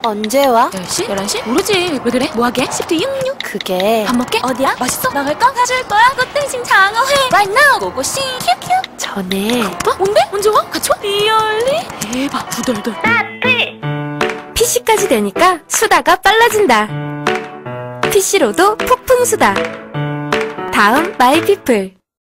언제 와? 10시? 11시? 모르지. 왜 그래? 뭐하게? 시프트 66. 그게 밥 먹게? 어디야? 맛있어? 나갈까? 사줄 거야? 꽃등심 장어회. Right now. 고고씨. 큐큐. 전에 오빠? 뭔데? 언제 와? 같이 와? 리얼리? 대박. 두덜덜. PC까지 되니까 수다가 빨라진다. PC로도 폭풍 수다. 다음 마이피플.